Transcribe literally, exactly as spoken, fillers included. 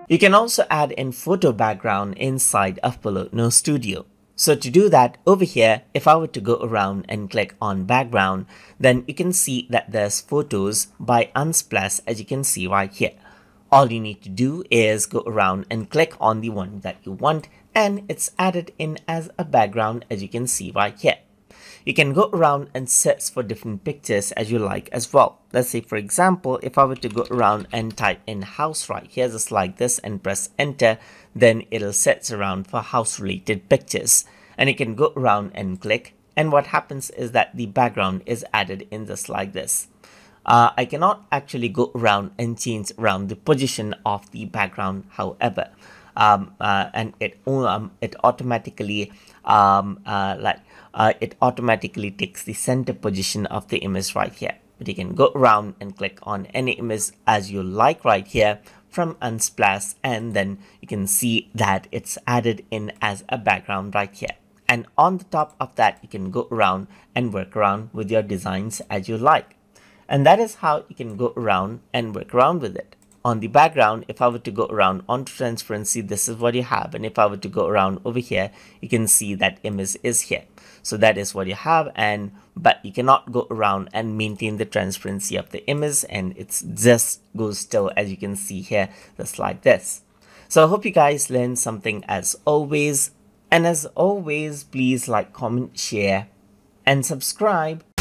You can also add in photo background inside of Polytno Studio. So to do that, over here, if I were to go around and click on background, then you can see that there's photos by Unsplash, as you can see right here. All you need to do is go around and click on the one that you want, and it's added in as a background, as you can see right here. You can go around and search for different pictures as you like as well. Let's say, for example, if I were to go around and type in house right here, just like this, and press enter, then it'll search around for house related pictures. And you can go around and click, and what happens is that the background is added in just like this. Uh, I cannot actually go around and change around the position of the background, however, um, uh, and it um, it automatically um, uh, like uh, it automatically takes the center position of the image right here. But you can go around and click on any image as you like right here from Unsplash, and then you can see that it's added in as a background right here. And on the top of that, you can go around and work around with your designs as you like. And that is how you can go around and work around with it. On the background, if I were to go around onto transparency, this is what you have. And if I were to go around over here, you can see that image is here. So that is what you have. And but you cannot go around and maintain the transparency of the image, and it's just goes still, as you can see here, just like this. So I hope you guys learned something as always. And as always, please like, comment, share, and subscribe.